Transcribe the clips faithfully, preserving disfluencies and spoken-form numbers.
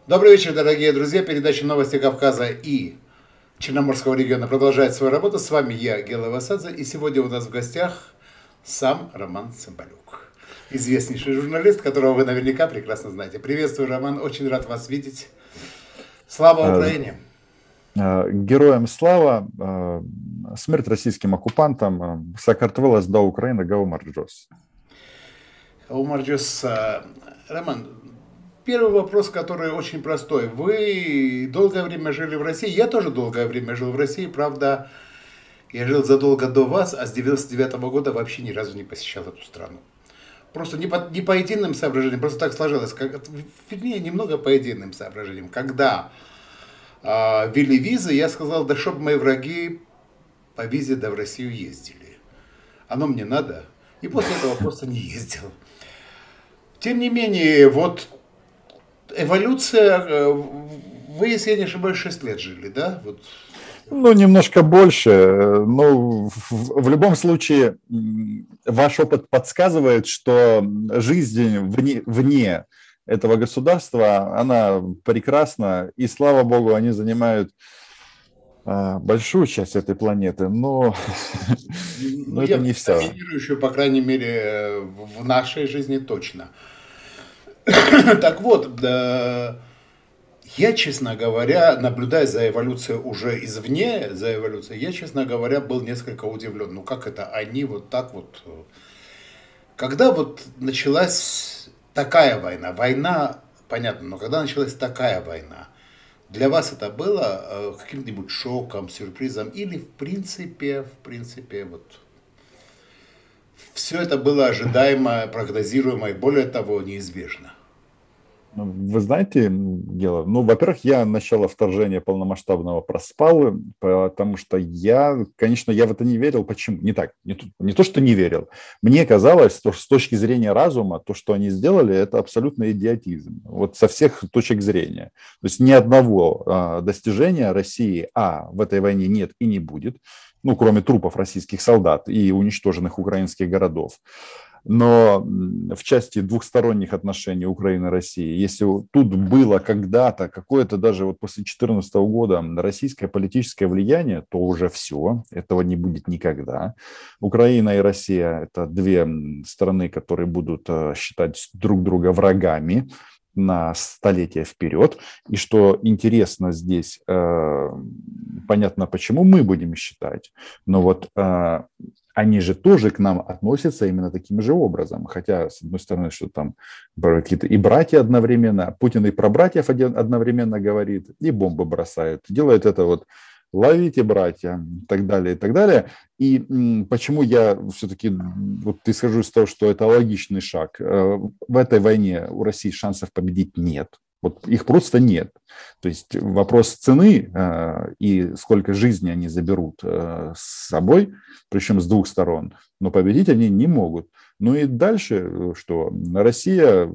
Добрый вечер, дорогие друзья. Передача «Новости Кавказа» и Черноморского региона продолжает свою работу. С вами я, Гела Васадзе, и сегодня у нас в гостях сам Роман Цымбалюк, известнейший журналист, которого вы наверняка прекрасно знаете. Приветствую, Роман, очень рад вас видеть. Слава Э, Украине! э, Героям слава, э, смерть российским оккупантам, э, Сакартвела сдал Украина Гаумарджос. Умарджус, Роман, первый вопрос, который очень простой. Вы долгое время жили в России, я тоже долгое время жил в России, правда, я жил задолго до вас, а с девяносто девятого года вообще ни разу не посещал эту страну. Просто не по, не по единым соображениям, просто так сложилось. Как, вернее, немного по единым соображениям. Когда э, ввели визы, я сказал, да чтоб мои враги по визе да в Россию ездили. Оно мне надо. И после этого просто не ездил. Тем не менее, вот эволюция, э, вы, если я не ошибаюсь, шесть лет жили, да? Вот. Ну, немножко больше, э, но в, в любом случае м, ваш опыт подсказывает, что жизнь вне, вне этого государства, она прекрасна, и слава богу, они занимают а, большую часть этой планеты, но, Ну, но это не явно все. доминирующую, по крайней мере, в нашей жизни точно. Так вот, да, я, честно говоря, наблюдая за эволюцией уже извне, за эволюцией, я, честно говоря, был несколько удивлен. Ну, как это они вот так вот... Когда вот началась такая война, война, понятно, но когда началась такая война, для вас это было э, каким-нибудь шоком, сюрпризом или в принципе, в принципе, вот все это было ожидаемо, прогнозируемо и более того, неизбежно? Ну, вы знаете, дело, ну, во-первых, я начало вторжения полномасштабного проспал, потому что я, конечно, я в это не верил. Почему? Не так, не то, не то, что не верил. Мне казалось, что с точки зрения разума, то, что они сделали, это абсолютно идиотизм. Вот со всех точек зрения. То есть ни одного а, достижения России, а, в этой войне нет и не будет, ну, кроме трупов российских солдат и уничтоженных украинских городов. Но в части двухсторонних отношений Украины и России, если тут было когда-то какое-то даже вот после две тысячи четырнадцатого года российское политическое влияние, то уже все, этого не будет никогда. Украина и Россия – это две страны, которые будут считать друг друга врагами на столетия вперед. И что интересно здесь, э, понятно, почему мы будем считать, но вот э, они же тоже к нам относятся именно таким же образом. Хотя, с одной стороны, что там какие-то и братья одновременно, Путин и про братьев одновременно говорит, и бомбы бросает. Делает это вот ловите, братья, и так далее, и так далее. И м, почему я все-таки вот исхожу из того, что это логичный шаг. Э, В этой войне у России шансов победить нет. Вот их просто нет. То есть вопрос цены э, и сколько жизни они заберут э, с собой, причем с двух сторон, но победить они не могут. Ну и дальше, э, что Россия,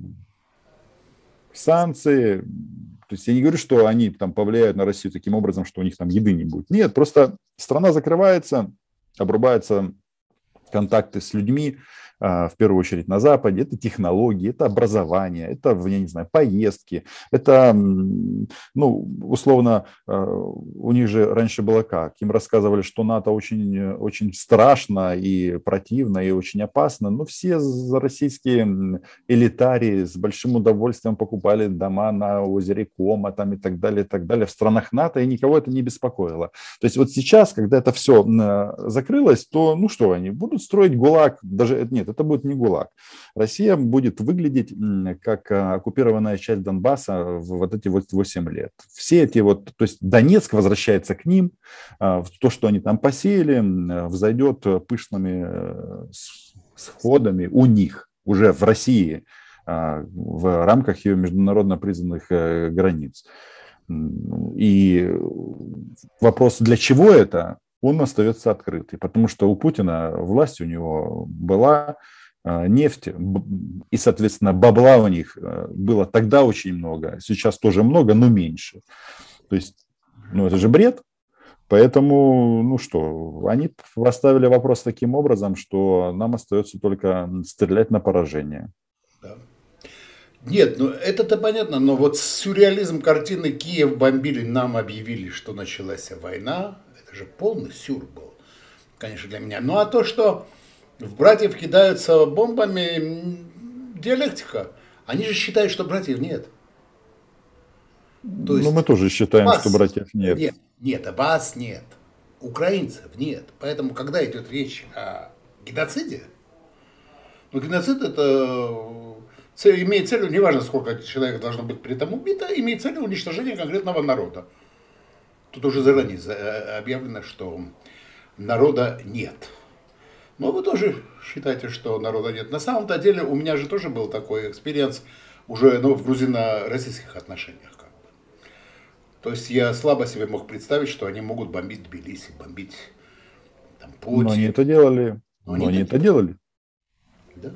санкции, то есть я не говорю, что они там повлияют на Россию таким образом, что у них там еды не будет. Нет, просто страна закрывается, обрубаются контакты с людьми, в первую очередь на Западе, это технологии, это образование, это, я не знаю, поездки, это, ну, условно, у них же раньше было как? Им рассказывали, что НАТО очень, очень страшно и противно, и очень опасно, но все российские элитарии с большим удовольствием покупали дома на озере Кома там, и так далее, и так далее в странах НАТО, и никого это не беспокоило. То есть вот сейчас, когда это все закрылось, то, ну что, они будут строить ГУЛАГ, даже, нет, это будет не ГУЛАГ. Россия будет выглядеть как оккупированная часть Донбасса в вот эти вот восемь лет. Все эти вот, то есть Донецк возвращается к ним, то, что они там посеяли, взойдет пышными сходами у них, уже в России, в рамках ее международно признанных границ. И вопрос, для чего это, он остается открытый, потому что у Путина власть у него была, нефть, и, соответственно, бабла у них было тогда очень много, сейчас тоже много, но меньше. То есть, ну, это же бред. Поэтому, ну что, они поставили вопрос таким образом, что нам остается только стрелять на поражение. Да. Нет, ну это-то понятно, но вот сюрреализм картины «Киев бомбили, нам объявили, что началась война», это же полный сюр был, конечно, для меня. Ну а то, что в братьев кидаются бомбами, диалектика. Они же считают, что братьев нет. То Ну, мы есть тоже считаем, что вас братьев нет. нет, нет, а вас нет, украинцев нет. Поэтому, когда идет речь о геноциде, ну, геноцид это цель, имеет целью, неважно, сколько человек должно быть при этом убито, имеет целью уничтожение конкретного народа. Тут уже заранее объявлено, что народа нет. Но вы тоже считаете, что народа нет. На самом-то деле у меня же тоже был такой экспириенс уже ну, в грузино-российских отношениях. Как бы. То есть я слабо себе мог представить, что они могут бомбить Тбилиси, бомбить там, Пути. Но они это делали. Но Но они они это делали. Да?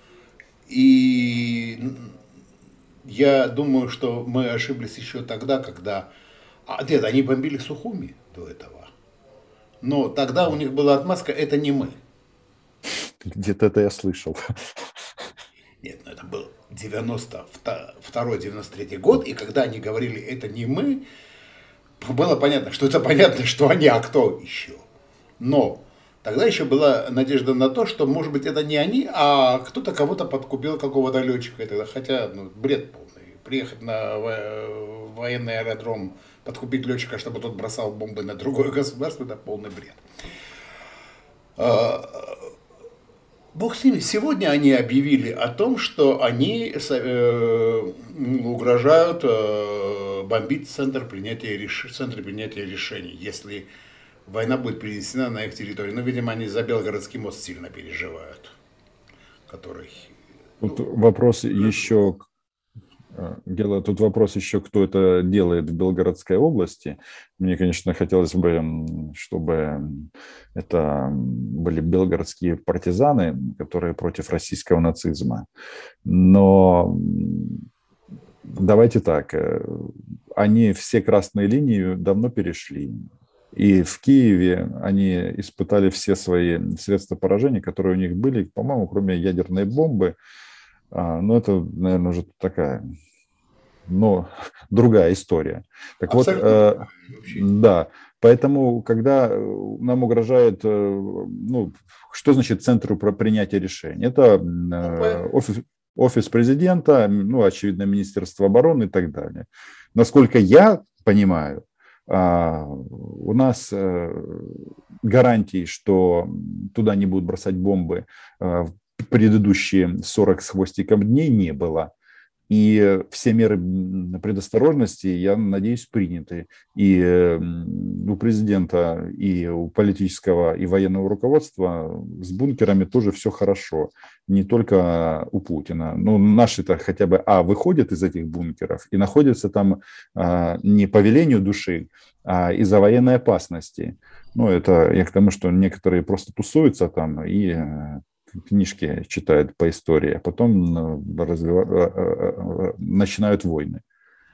И я думаю, что мы ошиблись еще тогда, когда... А, нет, они бомбили Сухуми до этого. Но тогда у них была отмазка, это не мы. Где-то это я слышал. Нет, ну это был девяносто второй девяносто третий год, и когда они говорили, это не мы, было понятно, что это понятно, что они, а кто еще. Но тогда еще была надежда на то, что, может быть, это не они, а кто-то кого-то подкупил, какого-то летчика. Хотя, ну, бред полный. Приехать на военный аэродром, подкупить летчика, чтобы тот бросал бомбы на другое государство, это полный бред. Бог с ними. Сегодня они объявили о том, что они э, угрожают э, бомбить центр принятия, реш... центр принятия решений, если война будет перенесена на их территорию. Ну, видимо, они за Белгородский мост сильно переживают, который... Тут вопрос еще... Дело, тут вопрос еще, кто это делает в Белгородской области. Мне, конечно, хотелось бы, чтобы это были белгородские партизаны, которые против российского нацизма. Но давайте так, они все красные линии давно перешли. И в Киеве они испытали все свои средства поражения, которые у них были, по-моему, кроме ядерной бомбы. А, ну, это, наверное, уже такая, но другая история. Так абсолютно. Вот, э, да, поэтому, когда нам угрожает, э, ну, что значит Центру принятия решений? Это э, офис, офис президента, ну, очевидно, Министерство обороны и так далее. Насколько я понимаю, э, у нас э, гарантий, что туда не будут бросать бомбы, э, предыдущие сорок с хвостиком дней не было. И все меры предосторожности, я надеюсь, приняты. И у президента, и у политического, и военного руководства с бункерами тоже все хорошо. Не только у Путина. Но наши-то хотя бы, а, выходят из этих бункеров и находятся там а, не по велению души, а из-за военной опасности. Ну, это я к тому, что некоторые просто тусуются там и... книжки читают по истории, а потом развив... начинают войны.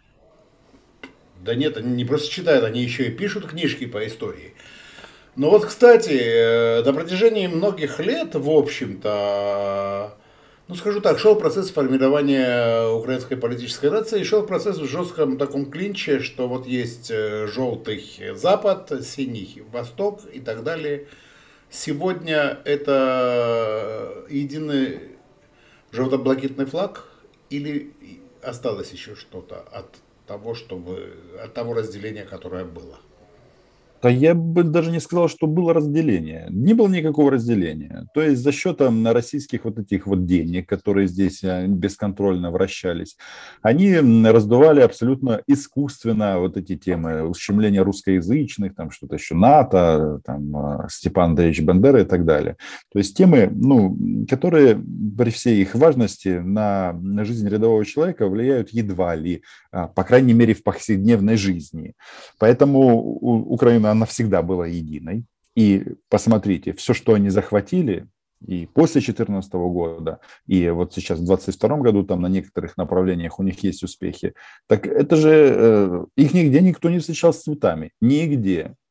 Да нет, они не просто читают, они еще и пишут книжки по истории. Но вот, кстати, на протяжении многих лет, в общем-то, ну скажу так, шел процесс формирования украинской политической нации, шел процесс в жестком таком клинче, что вот есть желтый Запад, синий Восток и так далее. Сегодня это единый желто-блакитный флаг или осталось еще что-то от того, чтобы, от того разделения, которое было? Да я бы даже не сказал, что было разделение. Не было никакого разделения. То есть за счетом российских вот этих вот денег, которые здесь бесконтрольно вращались, они раздували абсолютно искусственно вот эти темы ущемления русскоязычных, там что-то еще НАТО, там Степан Андреевич Бандера и так далее. То есть темы, ну, которые при всей их важности на, на жизнь рядового человека влияют едва ли, по крайней мере, в повседневной жизни. Поэтому Украина она всегда была единой. И посмотрите, все, что они захватили, и после две тысячи четырнадцатого года, и вот сейчас в двадцать втором году там на некоторых направлениях у них есть успехи, так это же, их нигде никто не встречал с цветами. Нигде.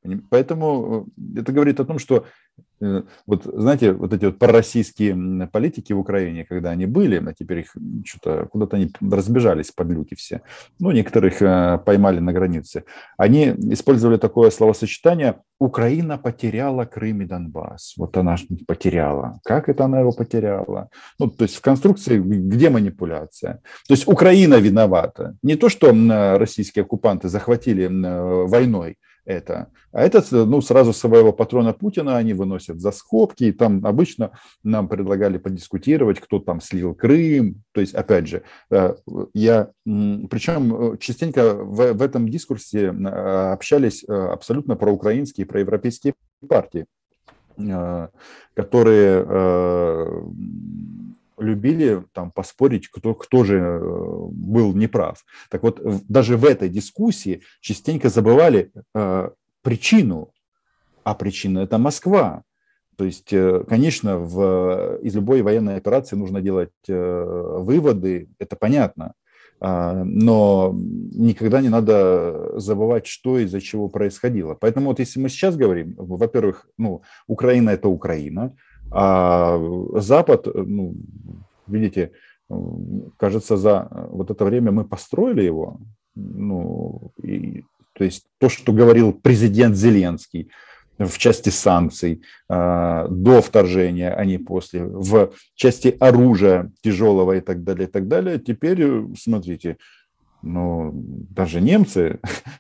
Поэтому это говорит о том, что вот, знаете, вот эти вот пророссийские политики в Украине, когда они были, а теперь их что-то куда-то они разбежались, подлюки все, ну, некоторых поймали на границе, они использовали такое словосочетание «Украина потеряла Крым и Донбасс». Вот она потеряла. Как это она его потеряла? Ну, то есть в конструкции где манипуляция? То есть Украина виновата. Не то, что российские оккупанты захватили войной это, а это, ну, сразу своего патрона Путина они выносят за скобки, и там обычно нам предлагали подискутировать, кто там слил Крым, то есть, опять же, я, причем частенько в, в этом дискурсе общались абсолютно проукраинские, проевропейские партии, которые любили там поспорить, кто, кто же был неправ. Так вот, даже в этой дискуссии частенько забывали э, причину, а причина – это Москва. То есть, э, конечно, в, из любой военной операции нужно делать э, выводы, это понятно, э, но никогда не надо забывать, что из-за чего происходило. Поэтому вот если мы сейчас говорим, во-первых, ну, Украина – это Украина, а Запад, ну, видите, кажется, за вот это время мы построили его. Ну, и, то есть то, что говорил президент Зеленский в части санкций э, до вторжения, а не после, в части оружия тяжелого и так далее, и так далее. Теперь, смотрите, ну, даже немцы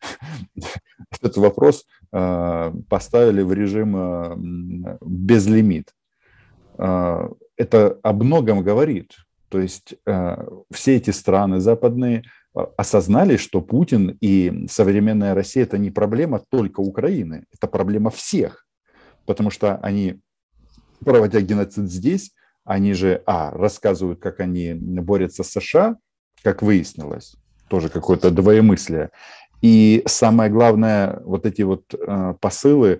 этот вопрос э, поставили в режим э, безлимит. Это о многом говорит. То есть все эти страны западные осознали, что Путин и современная Россия – это не проблема только Украины, это проблема всех. Потому что они, проводя геноцид здесь, они же, а, рассказывают, как они борются с США, как выяснилось, тоже какое-то двоемыслие. И самое главное, вот эти вот посылы,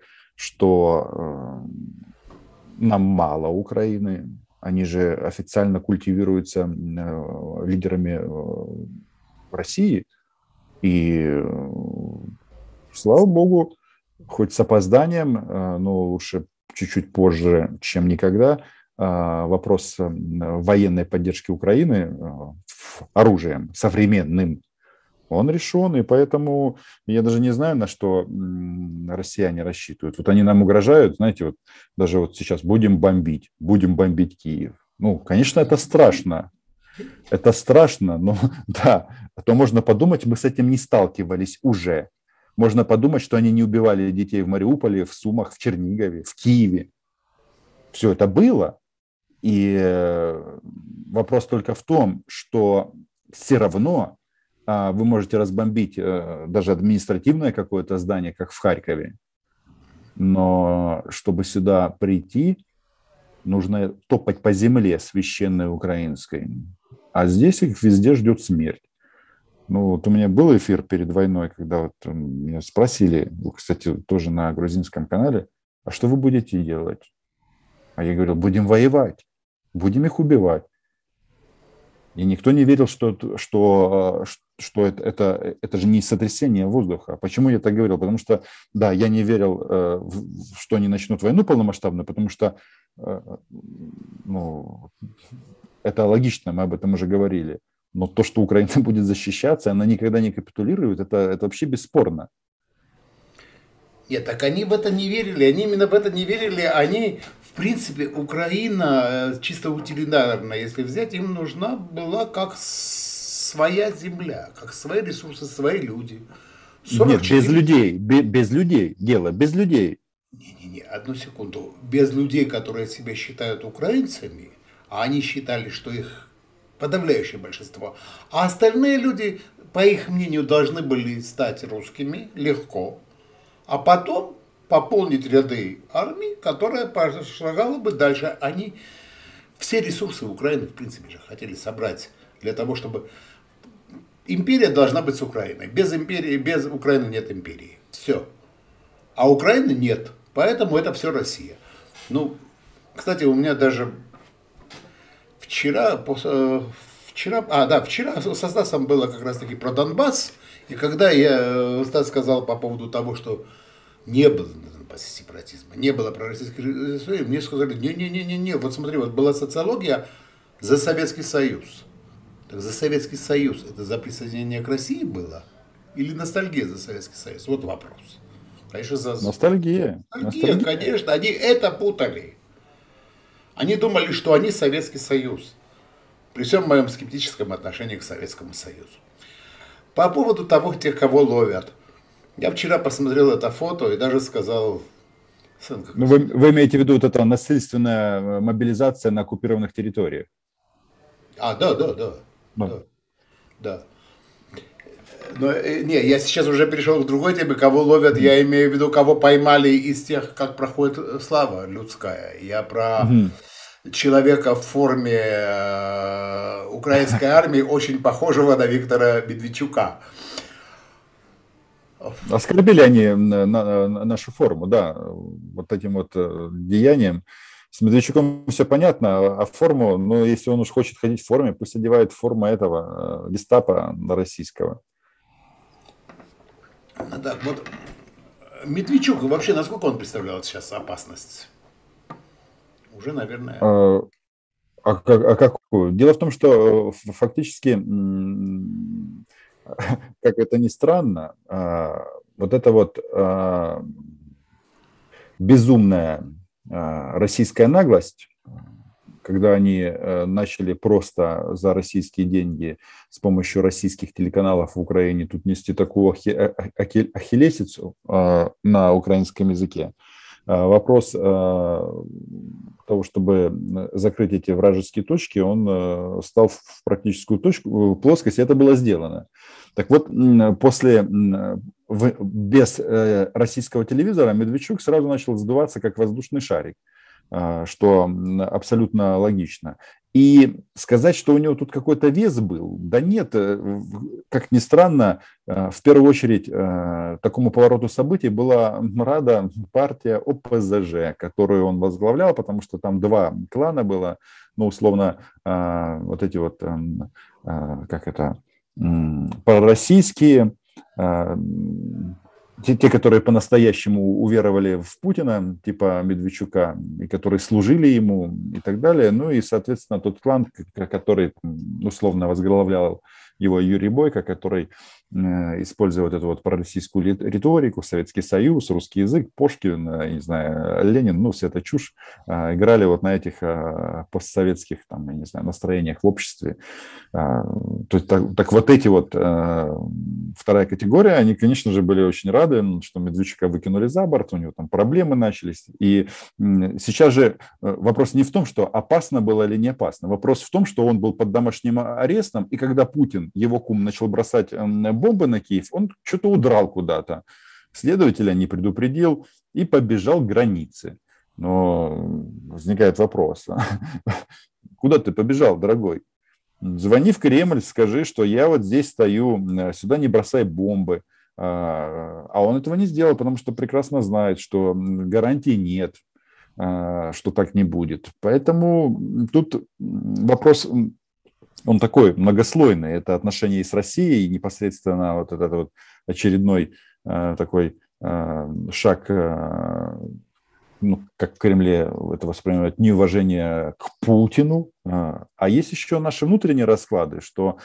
что нам мало Украины, они же официально культивируются э, лидерами э, в России, и э, слава богу, хоть с опозданием, э, но лучше чуть-чуть позже, чем никогда, э, вопрос э, военной поддержки Украины э, оружием современным, он решен, и поэтому я даже не знаю, на что россияне рассчитывают. Вот они нам угрожают, знаете, вот даже вот сейчас будем бомбить, будем бомбить Киев. Ну, конечно, это страшно. Это страшно, но да, а то можно подумать, мы с этим не сталкивались уже. Можно подумать, что они не убивали детей в Мариуполе, в Сумах, в Чернигове, в Киеве. Все это было. И вопрос только в том, что все равно вы можете разбомбить даже административное какое-то здание, как в Харькове, но чтобы сюда прийти, нужно топать по земле священной украинской, а здесь их везде ждет смерть. Ну, вот у меня был эфир перед войной, когда вот меня спросили, кстати, тоже на грузинском канале, а что вы будете делать? А я говорил, будем воевать, будем их убивать. И никто не верил, что, что, что это, это, это же не сотрясение воздуха. Почему я так говорил? Потому что, да, я не верил, что они начнут войну полномасштабно, потому что, ну, это логично, мы об этом уже говорили. Но то, что Украина будет защищаться, она никогда не капитулирует, это, это вообще бесспорно. Нет, так они в это не верили, они именно в это не верили, они, в принципе, Украина, чисто утилитарно, если взять, им нужна была как своя земля, как свои ресурсы, свои люди. сорок четыре... Нет, без людей, без, без людей, дело, без людей. Не-не-не, одну секунду, без людей, которые себя считают украинцами, а они считали, что их подавляющее большинство, а остальные люди, по их мнению, должны были стать русскими легко, а потом пополнить ряды армии, которая пошагала бы дальше. Они все ресурсы Украины, в принципе, же хотели собрать для того, чтобы... Империя должна быть с Украиной. Без империи, без Украины нет империи. Все. А Украины нет. Поэтому это все Россия. Ну, кстати, у меня даже вчера, вчера, а, да, вчера со Стасом было как раз таки про Донбасс. И когда я, Стас сказал по поводу того, что Не было сепаратизма, не было пророссийской истории. Мне сказали, не-не-не-не, вот смотри, вот была социология за Советский Союз. Так за Советский Союз это за присоединение к России было? Или ностальгия за Советский Союз? Вот вопрос. Конечно, за... Ностальгия. Ностальгия, Ностальгия, конечно, они это путали. Они думали, что они Советский Союз. При всем моем скептическом отношении к Советскому Союзу. По поводу того, тех, кого ловят. Я вчера посмотрел это фото и даже сказал... Ну, вы, вы имеете в виду вот эта насильственная мобилизация на оккупированных территориях? А, да, да, да. Да. да, да. Но, не, я сейчас уже перешел к другой теме, кого ловят, mm-hmm. я имею в виду, кого поймали из тех, как проходит слава людская. Я про mm-hmm. человека в форме э, украинской армии, очень похожего на Виктора Медведчука. Оскорбили они на, на, на нашу форму, да, вот этим вот деянием. С Медведчуком все понятно, а форму, ну, если он уж хочет ходить в форме, пусть одевает форму этого гестапо российского. Ну, да, вот Медведчук, вообще, насколько он представлял сейчас опасность? Уже, наверное... А, а, а какую? Дело в том, что фактически, как это ни странно, вот эта вот безумная российская наглость, когда они начали просто за российские деньги с помощью российских телеканалов в Украине тут нести такую ахиллесицу на украинском языке. Вопрос того, чтобы закрыть эти вражеские точки, он стал в практическую точку, в плоскость, и это было сделано. Так вот, после, без российского телевизора Медведчук сразу начал сдуваться как воздушный шарик, что абсолютно логично. И сказать, что у него тут какой-то вес был, да нет, как ни странно, в первую очередь такому повороту событий была рада партия О Пэ Зэ Жэ, которую он возглавлял, потому что там два клана было, ну, условно, вот эти вот, как это, пророссийские, Те, те, которые по-настоящему уверовали в Путина, типа Медведчука, и которые служили ему и так далее. Ну и, соответственно, тот клан, который условно возглавлял его Юрий Бойко, который, используя вот эту вот пророссийскую риторику, Советский Союз, русский язык, Пушкин, не знаю, Ленин, ну, вся эта чушь, играли вот на этих постсоветских, там, я не знаю, настроениях в обществе. То есть, так, так вот эти вот, вторая категория, они, конечно же, были очень рады, что Медведчука выкинули за борт, у него там проблемы начались. И сейчас же вопрос не в том, что опасно было или не опасно. Вопрос в том, что он был под домашним арестом, и когда Путин, его кум, начал бросать бомбы на Киев, он что-то удрал куда-то. Следователя не предупредил и побежал к границе. Но возникает вопрос, куда ты побежал, дорогой? Звони в Кремль, скажи, что я вот здесь стою, сюда не бросай бомбы. А он этого не сделал, потому что прекрасно знает, что гарантий нет, что так не будет. Поэтому тут вопрос, он такой многослойный. Это отношения и с Россией, непосредственно вот этот вот очередной такой шаг, ну, как в Кремле это воспринимают, неуважение к Путину. А есть еще наши внутренние расклады, что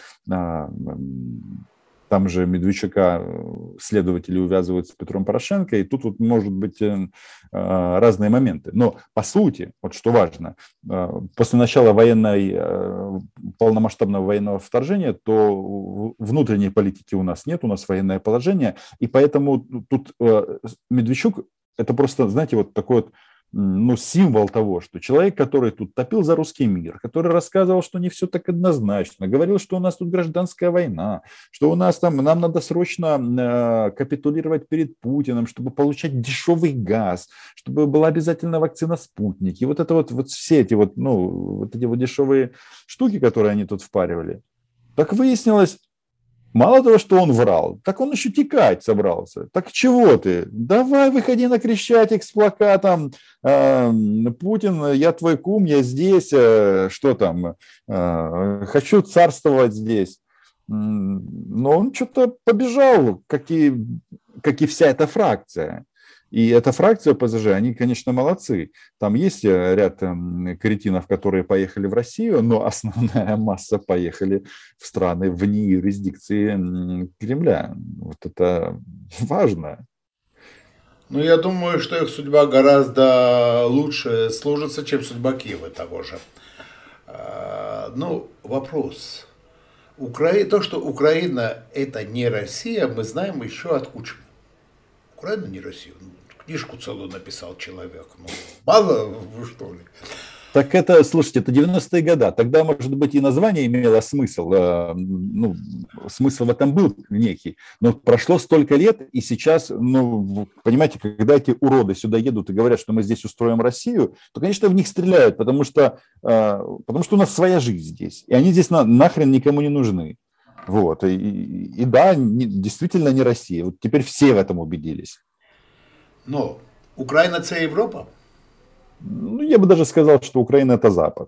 там же Медведчука следователи увязывают с Петром Порошенко, и тут вот может быть разные моменты. Но по сути, вот что важно, после начала военной, полномасштабного военного вторжения, то внутренней политики у нас нет, у нас военное положение, и поэтому тут Медведчук это просто, знаете, вот такой вот, ну, символ того, что человек, который тут топил за русский мир, который рассказывал, что не все так однозначно, говорил, что у нас тут гражданская война, что у нас там, нам надо срочно э, капитулировать перед Путиным, чтобы получать дешевый газ, чтобы была обязательно вакцина «Спутник». И вот это вот, вот все эти вот, ну, вот эти вот дешевые штуки, которые они тут впаривали. Так выяснилось, мало того, что он врал, так он еще текать собрался. Так чего ты? Давай выходи на Крещатик с плакатом э, «Путин, я твой кум, я здесь, э, что там, э, хочу царствовать здесь». Но он что-то побежал, как и, как и вся эта фракция. И эта фракция ПЗЖ, они, конечно, молодцы. Там есть ряд эм, кретинов, которые поехали в Россию, но основная масса поехали в страны вне юрисдикции м, Кремля. Вот это важно. Ну, я думаю, что их судьба гораздо лучше сложится, чем судьба Киева того же. А, Ну, вопрос. Укра... То, что Украина это не Россия, мы знаем еще от Кучмы. Украина не Россия. Ну, книжку целую написал человек. Ну, мало вы что ли? Так это, слушайте, это девяностые годы. Тогда, может быть, и название имело смысл. э, Ну, смысл в этом был некий. Но прошло столько лет, и сейчас, ну, понимаете, когда эти уроды сюда едут и говорят, что мы здесь устроим Россию, то, конечно, в них стреляют, потому что, э, потому что у нас своя жизнь здесь. И они здесь на, нахрен никому не нужны. Вот. И, и, и да, не, действительно не Россия. Вот теперь все в этом убедились. Но Украина це Європа? Ну, я бы даже сказал, что Украина – это Запад.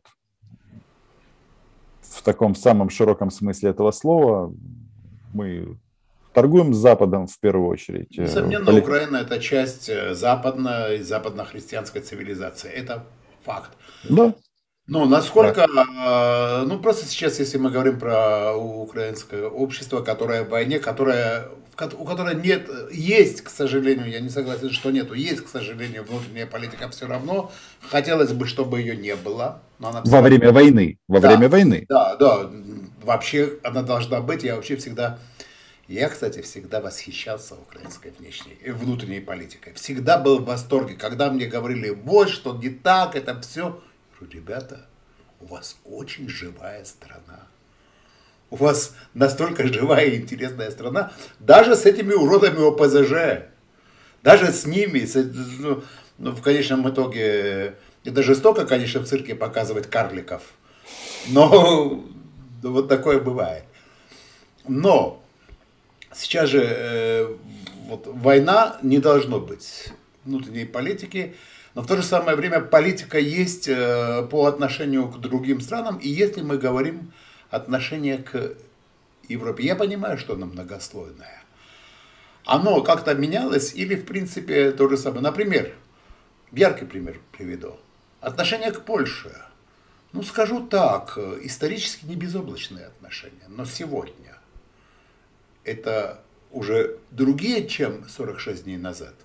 В таком самом широком смысле этого слова мы торгуем с Западом в первую очередь. Несомненно, Поли- Украина это часть э, западной, западно-христианской цивилизации. Это факт. Да, Но да. насколько, э, ну просто сейчас, если мы говорим про украинское общество, которое в войне, которое, в ко- у которой нет, есть, к сожалению, я не согласен, что нету, есть, к сожалению, внутренняя политика все равно. Хотелось бы, чтобы ее не было, но она все Во равно. время войны. Во Да, время войны. да, да, м, вообще она должна быть. Я вообще всегда, я, кстати, всегда восхищался украинской внешней, э, внутренней политикой. Всегда был в восторге, когда мне говорили, вот что не так, это все. Ребята, у вас очень живая страна. У вас настолько живая и интересная страна, даже с этими уродами ОПЗЖ, даже с ними, с- ну, ну, в конечном итоге, это жестоко, конечно, в цирке показывать карликов, но ну, вот такое бывает. Но сейчас же э, вот, война не должно быть внутренней политики, но в то же самое время политика есть э, по отношению к другим странам, и если мы говорим отношение к Европе, я понимаю, что оно многослойное. Оно как-то менялось или в принципе то же самое. Например, яркий пример приведу. Отношение к Польше. Ну, скажу так, э, исторически не безоблачные отношения, но сегодня это уже другие, чем сорок шесть дней назад.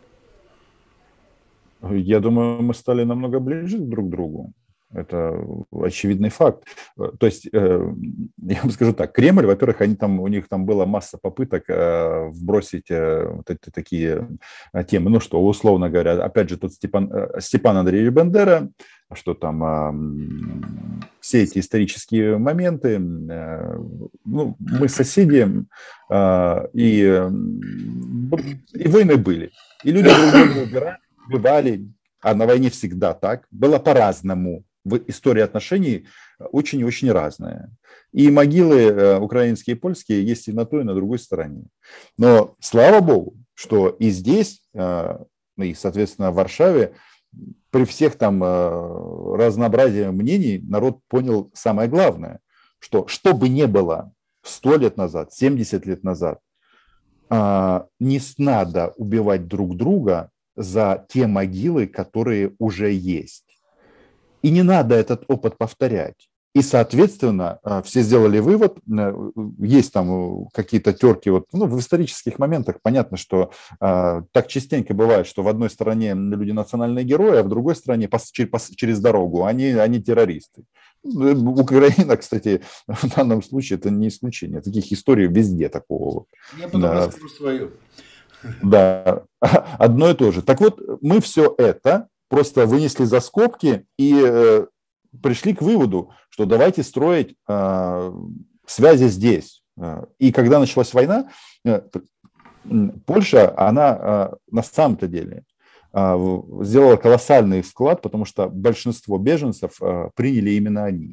Я думаю, мы стали намного ближе друг к другу. Это очевидный факт. То есть, э, я вам скажу так, Кремль, во-первых, они там, у них там была масса попыток э, вбросить э, вот эти такие э, темы. Ну что, условно говоря, опять же, тот Степан, э, Степан Андреевич Бандера, что там э, все эти исторические моменты, э, ну, мы соседи, э, и, э, и войны были. И люди друг друга убирали, убивали, а на войне всегда так. Было по-разному. В истории отношений очень и очень разная. И могилы украинские и польские есть и на той, и на другой стороне. Но слава богу, что и здесь, и, соответственно, в Варшаве, при всех там разнообразии мнений, народ понял самое главное, что что бы ни было сто лет назад, семьдесят лет назад, не надо убивать друг друга за те могилы, которые уже есть. И не надо этот опыт повторять. И, соответственно, все сделали вывод, есть там какие-то терки, вот, ну, в исторических моментах понятно, что э, так частенько бывает, что в одной стране люди национальные герои, а в другой стране пос, через, через дорогу они, они террористы. Украина, кстати, в данном случае это не исключение. Таких историй везде такого. Я потом расскажу свою. Да, одно и то же. Так вот, мы все это просто вынесли за скобки и э, пришли к выводу, что давайте строить э, связи здесь. И когда началась война, э, Польша, она э, на самом-то деле э, сделала колоссальный вклад, потому что большинство беженцев э, приняли именно они.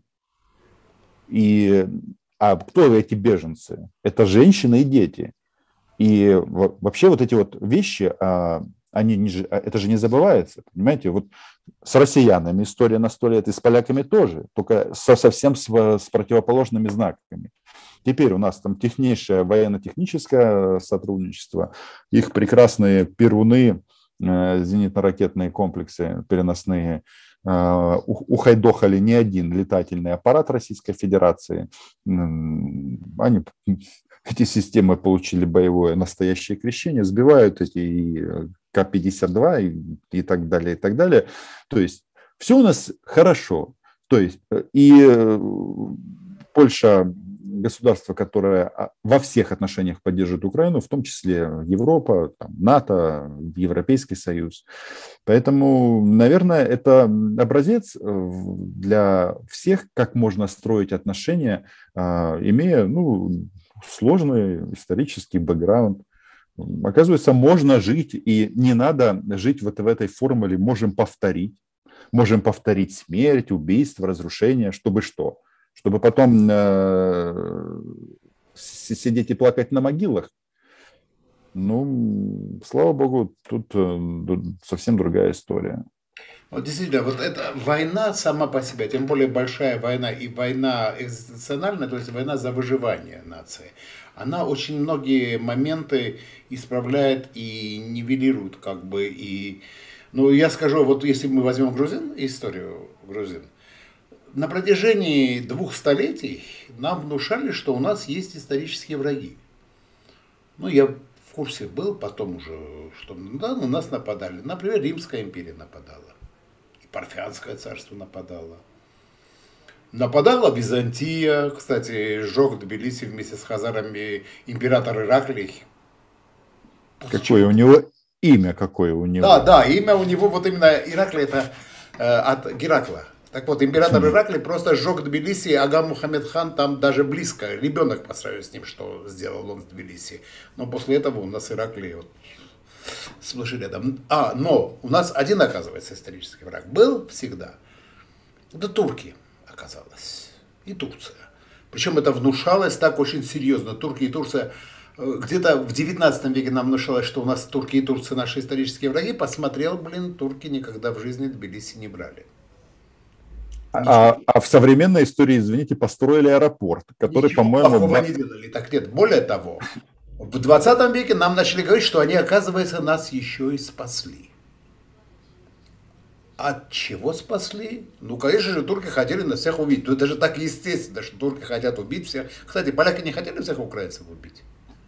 И, а кто эти беженцы? Это женщины и дети. И вообще вот эти вот вещи, они не, это же не забывается, понимаете? Вот с россиянами история на сто лет, и с поляками тоже, только со, совсем с, с противоположными знаками. Теперь у нас там технейшее военно-техническое сотрудничество, их прекрасные перуны зенитно-ракетные комплексы переносные, ухайдохали не один летательный аппарат Российской Федерации. Они, эти системы получили боевое настоящее крещение, сбивают эти Ка пятьдесят два и, и так далее, и так далее. То есть все у нас хорошо. То есть и Польша государство, которое во всех отношениях поддерживает Украину, в том числе Европа, там, НАТО, Европейский Союз. Поэтому, наверное, это образец для всех, как можно строить отношения, имея ну, сложный исторический бэкграунд. Оказывается, можно жить, и не надо жить вот в этой формуле «можем повторить». Можем повторить смерть, убийство, разрушение, чтобы что? Чтобы потом э, сидеть и плакать на могилах. Ну, слава богу, тут э, совсем другая история. Вот действительно, вот эта война сама по себе, тем более большая война и война экзистенциальная, то есть война за выживание нации, она очень многие моменты исправляет и нивелирует, как бы, и, ну, я скажу, вот если мы возьмем грузин, историю грузин, на протяжении двух столетий нам внушали, что у нас есть исторические враги. Ну, я в курсе был, потом уже, что да, на нас нападали. Например, Римская империя нападала. И Парфянское царство нападало. Нападала Византия. Кстати, сжег Тбилиси вместе с хазарами император Ираклий. Какое у него имя, какое у него? Да, да, имя у него, вот именно Ираклий, это э, от Геракла. Так вот, император Ираклий просто сжег Тбилиси, Ага Мухаммед хан там даже близко, ребенок по сравнению с ним, что сделал он в Тбилиси. Но после этого у нас Ираклий вот, сплошь и рядом. А, но у нас один, оказывается, исторический враг был всегда. Это турки, оказалось, и Турция. Причем это внушалось так очень серьезно. Турки и Турция, где-то в девятнадцатом веке нам внушалось, что у нас турки и Турция наши исторические враги. Посмотрел, блин, турки никогда в жизни Тбилиси не брали. А, а в современной истории, извините, построили аэропорт, который, Ничего по-моему... плохого не делали. Так нет, более того, в двадцатом веке нам начали говорить, что они, оказывается, нас еще и спасли. От чего спасли? Ну, конечно же, турки хотели нас всех убить. Ну, это же так естественно, что турки хотят убить всех. Кстати, поляки не хотели всех украинцев убить?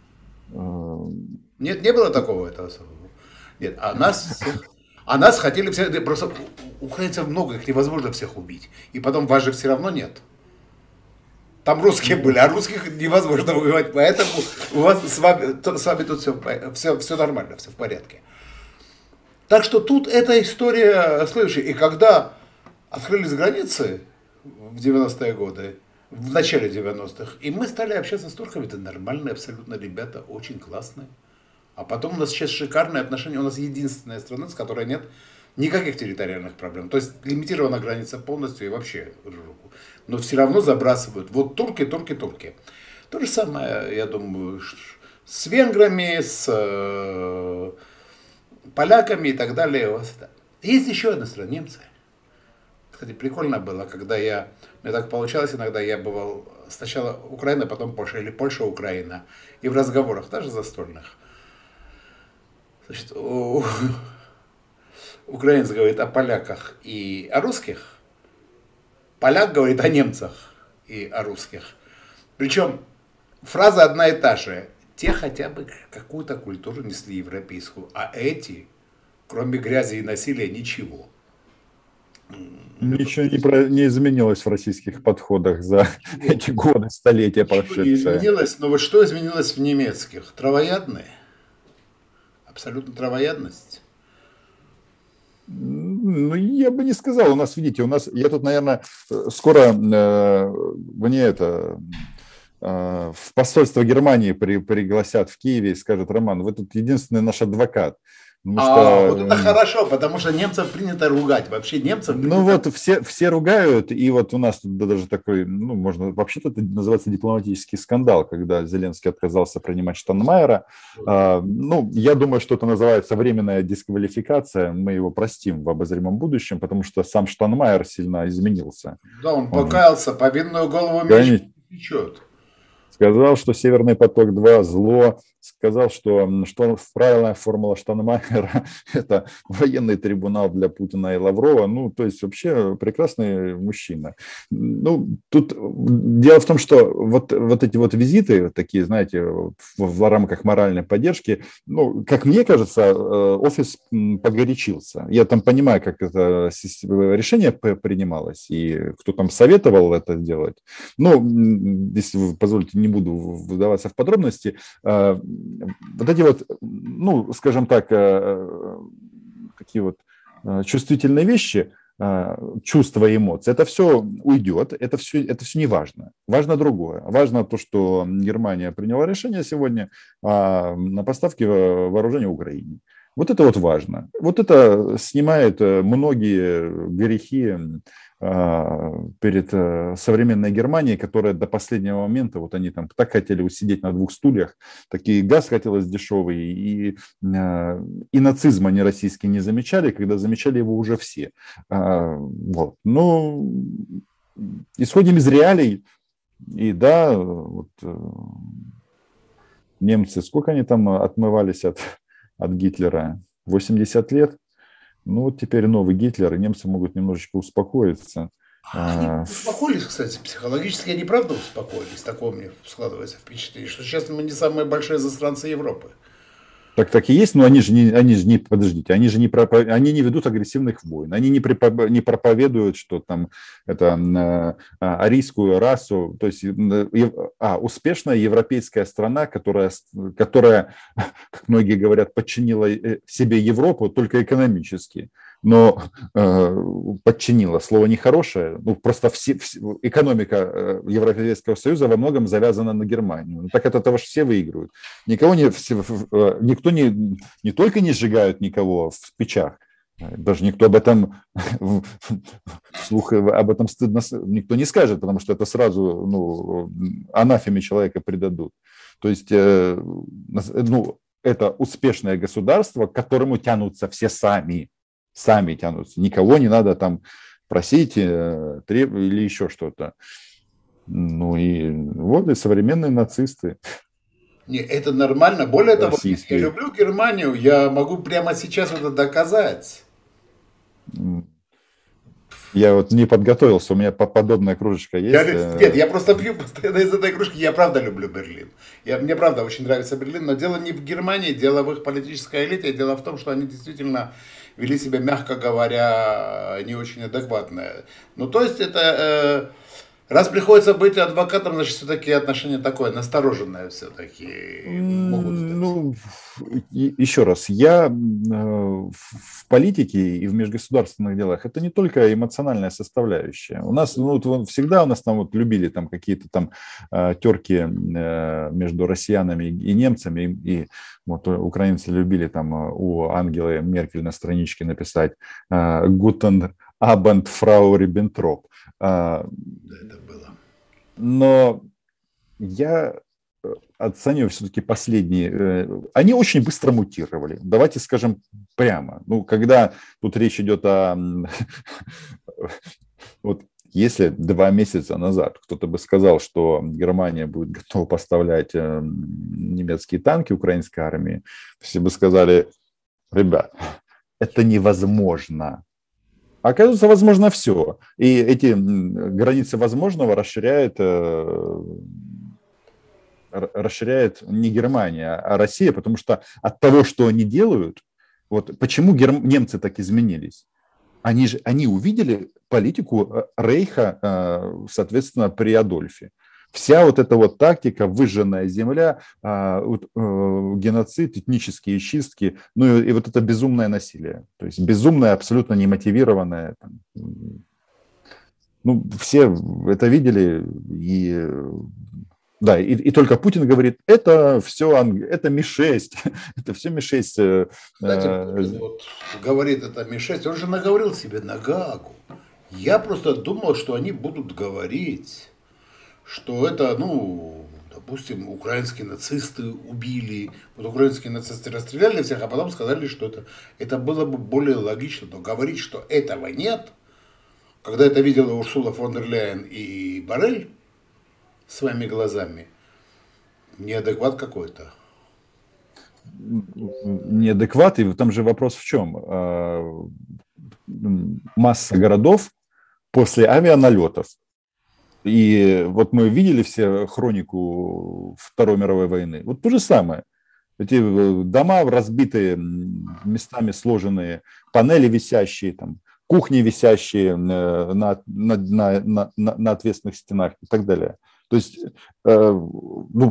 Нет, не было такого этого. Нет, а нас всех... А нас хотели все, просто украинцев много, их невозможно всех убить. И потом вас же все равно нет. Там русские были, а русских невозможно убивать, поэтому у вас с вами, с вами тут все, все, все нормально, все в порядке. Так что тут эта история следующая. И когда открылись границы в девяностые годы, в начале девяностых, и мы стали общаться с турками, это нормальные абсолютно ребята, очень классные. А потом у нас сейчас шикарные отношения. У нас единственная страна, с которой нет никаких территориальных проблем. То есть лимитирована граница полностью и вообще. Но все равно забрасывают. Вот турки, турки, турки. То же самое, я думаю, с венграми, с э, поляками и так далее. Есть еще одна страна, немцы. Кстати, прикольно было, когда я... Мне так получалось иногда, я бывал сначала Украина, потом Польша, или Польша-Украина. И в разговорах, даже застольных. Значит, у... украинец говорит о поляках и о русских, поляк говорит о немцах и о русских. Причем фраза одна и та же. Те хотя бы какую-то культуру несли европейскую, а эти, кроме грязи и насилия, ничего. Ничего не, про... не изменилось в российских подходах за эти годы, столетия прошедшие. Не изменилось, но вот что изменилось в немецких? Травоядные? Абсолютно травоядность. Ну, я бы не сказал. У нас, видите, у нас, я тут, наверное, скоро э, мне это э, в посольство Германии при, пригласят в Киеве и скажут: Роман, вы тут единственный наш адвокат. А, что... вот это хорошо, потому что немцев принято ругать. Вообще немцев принято... Ну вот все, все ругают, и вот у нас тут даже такой, ну можно, вообще-то это называется дипломатический скандал, когда Зеленский отказался принимать Штайнмайера. А, ну, я думаю, что это называется временная дисквалификация, мы его простим в обозримом будущем, потому что сам Штайнмайер сильно изменился. Да, он покаялся, он... повинную голову меч печет. Сказал, что Северный поток-два зло, сказал, что, что правильная формула Штайнмайера – это военный трибунал для Путина и Лаврова. Ну, то есть вообще прекрасный мужчина. Ну, тут дело в том, что вот, вот эти вот визиты, такие, знаете, в, в рамках моральной поддержки, ну, как мне кажется, офис погорячился. Я там понимаю, как это решение принималось и кто там советовал это делать. Но, если вы позволите, не буду вдаваться в подробности. Вот эти вот, ну, скажем так, такие вот чувствительные вещи, чувства и эмоции, это все уйдет, это все, это все не важно. Важно другое. Важно то, что Германия приняла решение сегодня на поставки вооружения Украине. Вот это вот важно. Вот это снимает многие грехи перед современной Германией, которая до последнего момента, вот они там так хотели усидеть на двух стульях, такие газ хотелось дешевый, и, и нацизм они российский не замечали, когда замечали его уже все. Вот. Ну, исходим из реалий, и да, вот, немцы, сколько они там отмывались от, от Гитлера? восемьдесят лет? Ну, вот теперь новый Гитлер, и немцы могут немножечко успокоиться. Они успокоились, кстати, психологически они правда успокоились. Такое мне складывается впечатление, что сейчас мы не самые большие засранцы Европы. Так так и есть, но они же не, они же не, подождите, они же не, пропов... они не ведут агрессивных войн, они не, припо... не проповедуют, что там это а, арийскую расу, то есть а, успешная европейская страна, которая, которая, как многие говорят, подчинила себе Европу только экономически, но э, подчинила, слово нехорошее, ну просто все, все, экономика Европейского Союза во многом завязана на Германию, ну, так от этого же все выигрывают, никого не, все, никто не, не только не сжигают никого в печах, даже никто об этом вслух об этом стыдно никто не скажет, потому что это сразу ну, анафеме человека предадут. То есть э, ну, это успешное государство, к которому тянутся все сами. Сами тянутся. Никого не надо там просить треб... или еще что-то. Ну и вот и современные нацисты. Не, это нормально. Более Российские. того, я люблю Германию, я могу прямо сейчас это доказать. Я вот не подготовился, у меня подобная кружечка есть. Я, нет, я просто пью постоянно из этой кружки, я правда люблю Берлин. Я, мне правда очень нравится Берлин, но дело не в Германии, дело в их политической элите, дело в том, что они действительно вели себя, мягко говоря, не очень адекватно. Ну, то есть это... Э, раз приходится быть адвокатом, значит, все-таки отношение такое, настороженное все-таки. Ну, еще раз, я в политике и в межгосударственных делах, это не только эмоциональная составляющая. У нас, ну, вот, всегда у нас там вот любили там какие-то там терки между россиянами и немцами, и вот украинцы любили там у Ангелы Меркель на страничке написать «Guten Abend, Frau Ribbentrop». Это было. Но я оцениваю все-таки последние. Они очень быстро мутировали. Давайте скажем прямо. Ну, когда тут речь идет о... Вот если два месяца назад кто-то бы сказал, что Германия будет готова поставлять немецкие танки украинской армии, все бы сказали, ребят, это невозможно. Оказывается, возможно все. И эти границы возможного расширяют, расширяет не Германия, а Россия, потому что от того, что они делают, вот почему герм... немцы так изменились? Они же они увидели политику Рейха, соответственно, при Адольфе. Вся вот эта вот тактика, выжженная земля, геноцид, этнические чистки, ну и, и вот это безумное насилие. То есть безумное, абсолютно немотивированное. Ну, все это видели, и да, и, и только Путин говорит, это все, это Ми шесть, это все Ми шесть. Кстати, Путин вот говорит, это Ми шесть, он же наговорил себе на Гаагу. Я просто думал, что они будут говорить, что это, ну, допустим, украинские нацисты убили, вот украинские нацисты расстреляли всех, а потом сказали, что это, это было бы более логично. Но говорить, что этого нет, когда это видела Урсула фон дер Ляйен и Боррель своими глазами, неадекват какой-то. неадекват. И там же вопрос в чем? Масса городов после авианалетов. И вот мы видели все хронику Второй мировой войны. Вот то же самое. Эти дома разбитые, местами сложенные, панели висящие, там, кухни висящие на, на, на, на, на, на ответственных стенах и так далее. То есть э, ну,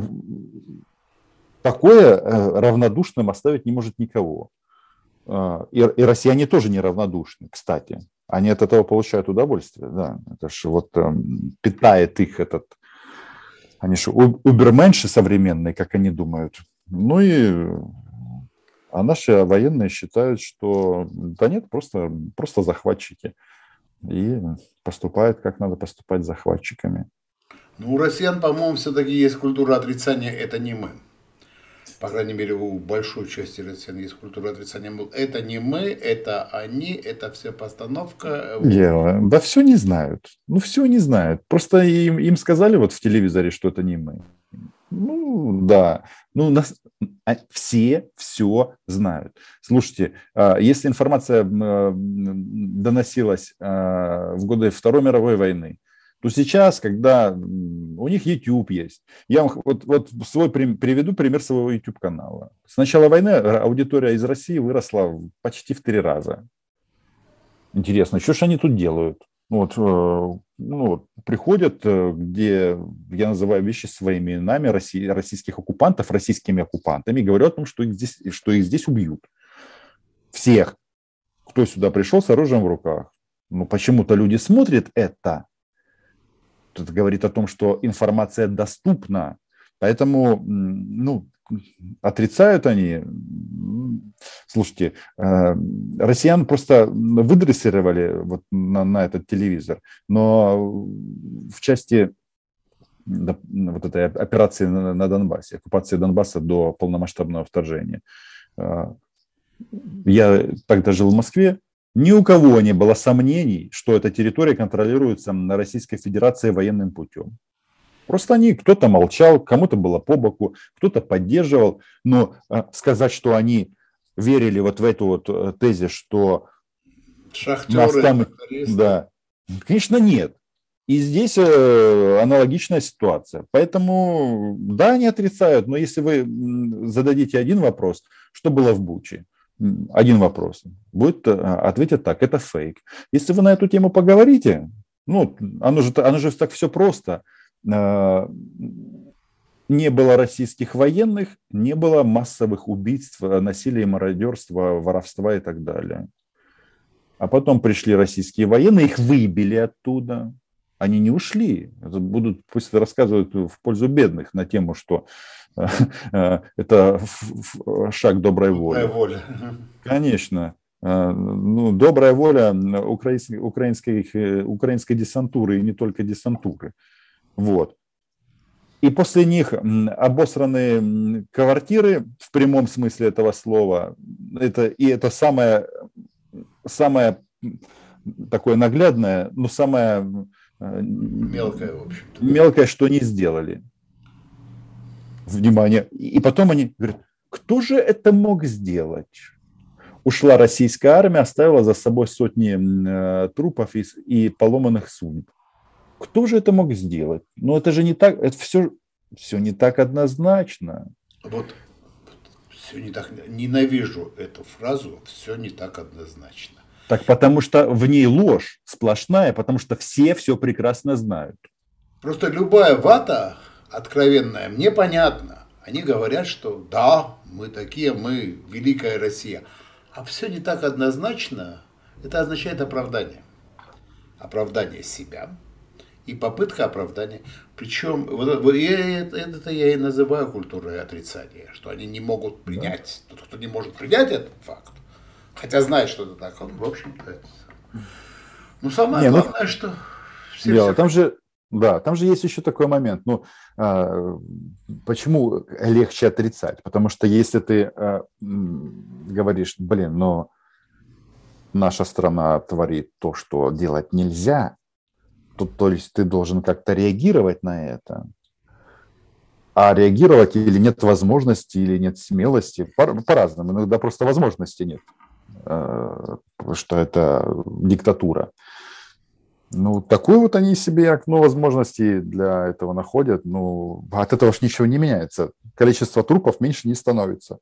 такое равнодушным оставить не может никого. И, и россияне тоже неравнодушны, кстати. Они от этого получают удовольствие. Да. Это же вот э, питает их этот... Они же уберменши современные, как они думают. Ну и... А наши военные считают, что да нет, просто, просто захватчики. И поступают, как надо поступать с захватчиками. Ну, у россиян, по-моему, все-таки есть культура отрицания «это не мы». По крайней мере, у большой части россиян есть культура отрицания. Это не мы, это они, это вся постановка. Дело. Да все не знают. Ну, все не знают. Просто им, им сказали вот в телевизоре, что это не мы. Ну, да. Ну, нас, все все знают. Слушайте, если информация доносилась в годы Второй мировой войны, то сейчас, когда у них YouTube есть, я вам вот, вот свой приведу пример своего YouTube-канала. С начала войны аудитория из России выросла почти в три раза. Интересно, что же они тут делают? Вот, ну, приходят, где я называю вещи своими именами, российских оккупантов, российскими оккупантами, говорят о том, что их здесь, что их здесь убьют. Всех, кто сюда пришел с оружием в руках. Но почему-то люди смотрят это. Это говорит о том, что информация доступна. Поэтому, ну, отрицают они. Слушайте, россиян просто выдрессировали вот на, на этот телевизор, но в части вот этой операции на, на Донбассе, оккупации Донбасса до полномасштабного вторжения, я тогда жил в Москве, ни у кого не было сомнений, что эта территория контролируется на Российской Федерации военным путем. Просто они, кто-то молчал, кому-то было по боку, кто-то поддерживал. Но сказать, что они верили вот в эту вот тезис, что шахтеры, там... Да, конечно, нет. И здесь аналогичная ситуация. Поэтому, да, они отрицают, но если вы зададите один вопрос, что было в Буче? Один вопрос. Будет, ответят так, это фейк. Если вы на эту тему поговорите, ну, оно же, оно же так все просто. Не было российских военных, не было массовых убийств, насилия, мародерства, воровства и так далее. А потом пришли российские военные, их выбили оттуда. Они не ушли. Это будут, пусть рассказывают в пользу бедных на тему, что это шаг доброй воли. Добрая воля. Конечно. Ну, добрая воля украинской, украинской, украинской десантуры и не только десантуры. Вот. И после них обосранные квартиры в прямом смысле этого слова. Это, и это самое, самое такое наглядное, но самое мелкое, в общем-то. Мелкое, что они сделали. Внимание. И потом они говорят, кто же это мог сделать? Ушла российская армия, оставила за собой сотни э, трупов и, и поломанных судеб. Кто же это мог сделать? Ну, это же не так, это все, все не так однозначно. Вот, все не так, ненавижу эту фразу, все не так однозначно. Так потому что в ней ложь сплошная, потому что все все прекрасно знают. Просто любая вата откровенная, мне понятно. Они говорят, что да, мы такие, мы великая Россия. А все не так однозначно, это означает оправдание. Оправдание себя и попытка оправдания. Причем вот, вот, я, это я и называю культурой отрицания, что они не могут принять, тот, кто не может принять этот факт, хотя знает, что это так, он, в общем-то, это... Ну, самое не, главное, ну, что... Все дело, все... Там же, да, там же есть еще такой момент. Ну, а, почему легче отрицать? Потому что если ты а, говоришь, блин, но наша страна творит то, что делать нельзя, то, то есть ты должен как-то реагировать на это. а реагировать или нет возможности, или нет смелости, по- по-разному. Иногда просто возможности нет, э, что это диктатура. Ну, такое вот они себе окно возможностей для этого находят. Ну, от этого ж ничего не меняется. Количество трупов меньше не становится.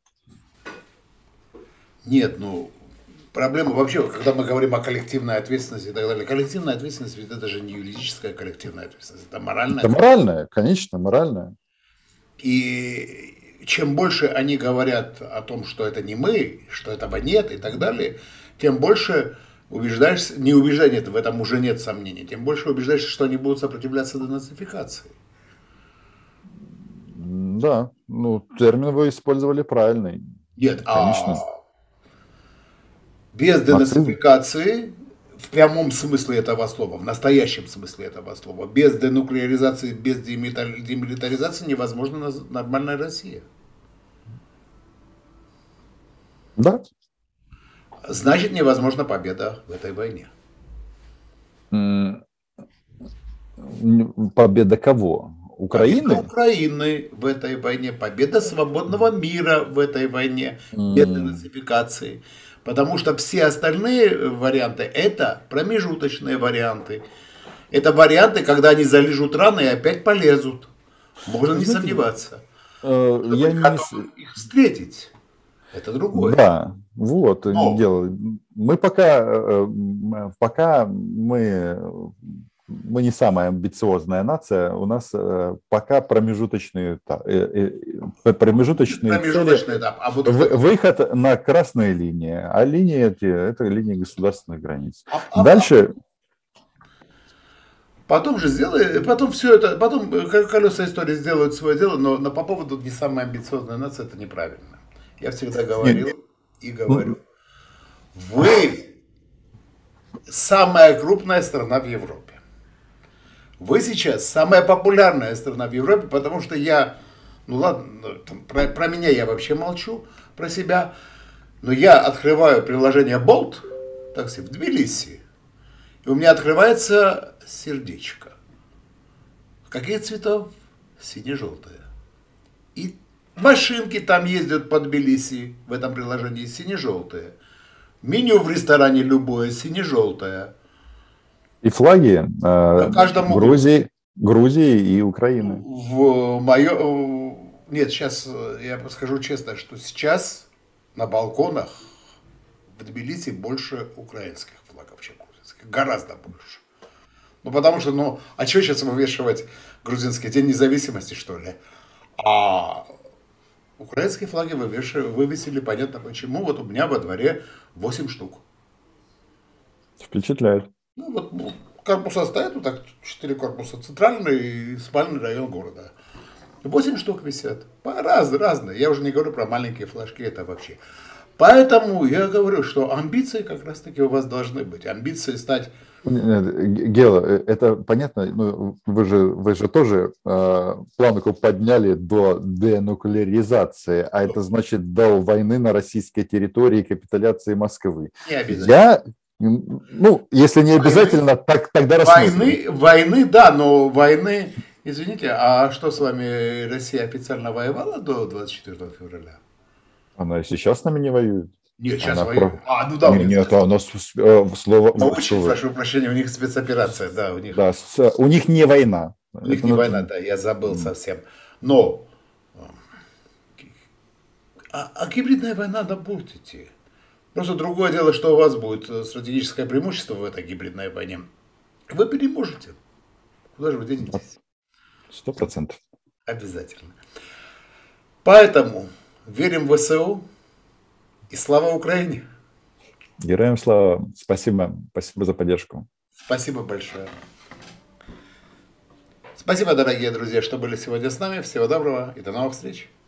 Нет, ну, проблема вообще, когда мы говорим о коллективной ответственности и так далее, коллективная ответственность, ведь это же не юридическая коллективная ответственность, это моральная. Это моральное, конечно, моральное. И чем больше они говорят о том, что это не мы, что этого нет и так далее, тем больше убеждаешься, не убеждай, нет, в этом уже нет сомнений, тем больше убеждаешься, что они будут сопротивляться денацификации. Да, ну, термин вы использовали правильный. Нет, Конечно. а без Нацизм. денацификации, в прямом смысле этого слова, в настоящем смысле этого слова, без денуклеаризации, без демилитаризации невозможна нормальная Россия. Да. Значит, невозможна победа в этой войне. М, Победа кого? Украины? Победа Украины в этой войне, победа свободного мира в этой войне, без М, денацификации. Потому что все остальные варианты это промежуточные варианты. Это варианты, когда они залижут раны и опять полезут. Можно не Знаете, сомневаться. э, Надо я быть не... готовым их встретить. Это другое. Да, вот Но дело. Мы пока, э, м, пока мы, мы не самая амбициозная нация, у нас э, пока промежуточные, та- э, э, промежуточные цели, промежуточный этап. А вот вы- это- выход на красные линии, а линии эти, это линии государственных границ. а- а- Дальше, Потом же сделай, потом все это, потом э, колеса истории сделают свое дело, но, но по поводу не самая амбициозная нация это неправильно. Я всегда говорил и говорю, вы самая крупная страна в Европе. Вы сейчас самая популярная страна в Европе, потому что я, ну ладно, ну, там, про, про меня я вообще молчу, про себя, но я открываю приложение Bolt, такси в Тбилиси, и у меня открывается сердечко. Каких цветов? Сине-желтое. И машинки там ездят по Тбилиси в этом приложении сине-желтые. Меню в ресторане любое сине-желтое. и флаги э, На каждом углу. Грузии, Грузии и Украины. В мое... Нет, сейчас я скажу честно, что сейчас на балконах в Тбилиси больше украинских флагов, чем грузинских. Гораздо больше. Ну, потому что, ну, а что сейчас вывешивать грузинский День независимости, что ли? А украинские флаги вывешивали, вывесили, понятно почему. Вот у меня во дворе восемь штук. Впечатляет. Ну, вот ну, корпуса стоят, вот так, четыре корпуса, центральный и спальный район города. Восемь штук висят. По- Раз, разные. Я уже не говорю про маленькие флажки, это вообще. Поэтому я говорю, что амбиции как раз-таки у вас должны быть. Амбиции стать... Гела, это понятно, ну, вы же, вы же тоже э, планку подняли до денуклеаризации, а это значит до войны на российской территории и капитуляции Москвы. Не обязательно. Я, ну, если не обязательно, так, тогда рассмотрим. Войны, войны, да, но войны... Извините, а что с вами Россия официально воевала до двадцать четвёртого февраля? Она и сейчас с нами не воюет. Нет, сейчас Она воюет. про- А, ну да, у Не- них... Нет, у нас э, слово... Ну, что очень вы. прошу прощения, у них спецоперация, да, у них, Да, с- у них не война. у них Это не надо- война, да, я забыл совсем. Но а, а гибридная война, да, будет идти. Просто другое дело, что у вас будет э, стратегическое преимущество в этой гибридной войне. Вы переможете. Куда же вы денетесь? Сто процентов. Обязательно. Поэтому верим в ВСУ и слава Украине. Героям слава. Спасибо. Спасибо за поддержку. Спасибо большое. Спасибо, дорогие друзья, что были сегодня с нами. Всего доброго и до новых встреч.